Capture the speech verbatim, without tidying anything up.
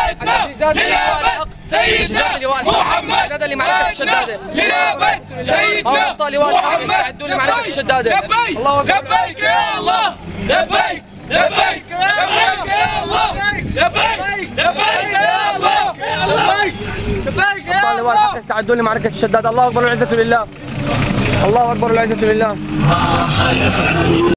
سيدنا للأبد سيدنا محمد نادى لمعركة الشدادة للأبد سيدنا أبطال لواء الحق يستعدوا لمعركة الشدادة. لبيك لبيك يا الله لبيك لبيك لبيك يا الله لبيك لبيك يا الله لبيك لبيك يا أبطال لواء الحق يستعدوا لمعركة الشدادة. الله أكبر والعزة لله. الله أكبر والعزة لله.